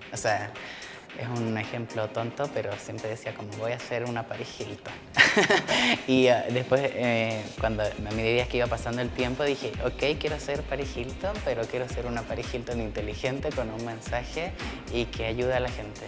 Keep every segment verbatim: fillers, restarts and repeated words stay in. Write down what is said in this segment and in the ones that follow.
O sea, es un ejemplo tonto, pero siempre decía como voy a hacer una Paris Hilton. Y uh, después, eh, cuando a medida que iba pasando el tiempo, dije, ok, quiero ser Paris Hilton, pero quiero ser una Paris Hilton inteligente, con un mensaje y que ayude a la gente.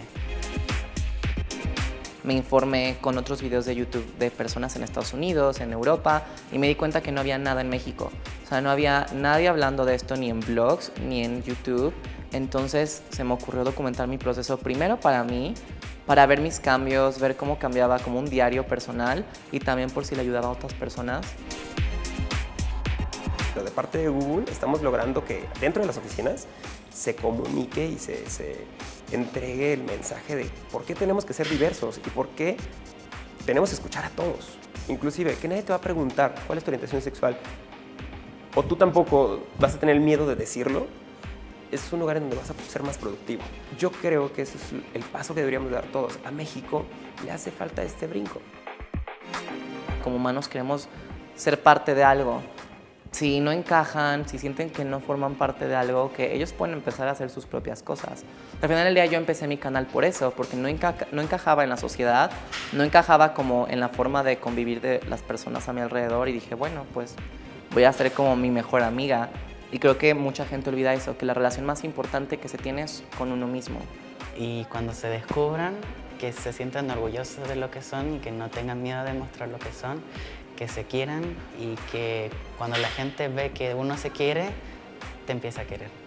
Me informé con otros videos de YouTube de personas en Estados Unidos, en Europa, y me di cuenta que no había nada en México. O sea, no había nadie hablando de esto ni en blogs, ni en YouTube. Entonces se me ocurrió documentar mi proceso primero para mí, para ver mis cambios, ver cómo cambiaba como un diario personal y también por si le ayudaba a otras personas. Pero de parte de Google estamos logrando que dentro de las oficinas se comunique y se, se entregue el mensaje de por qué tenemos que ser diversos y por qué tenemos que escuchar a todos. Inclusive, que nadie te va a preguntar cuál es tu orientación sexual o tú tampoco vas a tener miedo de decirlo. Es un lugar en donde vas a ser más productivo. Yo creo que ese es el paso que deberíamos dar todos. A México le hace falta este brinco. Como humanos queremos ser parte de algo. Si no encajan, si sienten que no forman parte de algo, que ellos pueden empezar a hacer sus propias cosas. Al final del día yo empecé mi canal por eso, porque no, enca no encajaba en la sociedad, no encajaba como en la forma de convivir de las personas a mi alrededor y dije, bueno, pues voy a ser como mi mejor amiga. Y creo que mucha gente olvida eso, que la relación más importante que se tiene es con uno mismo. Y cuando se descubran, que se sientan orgullosos de lo que son y que no tengan miedo de mostrar lo que son, que se quieran y que cuando la gente ve que uno se quiere, te empieza a querer.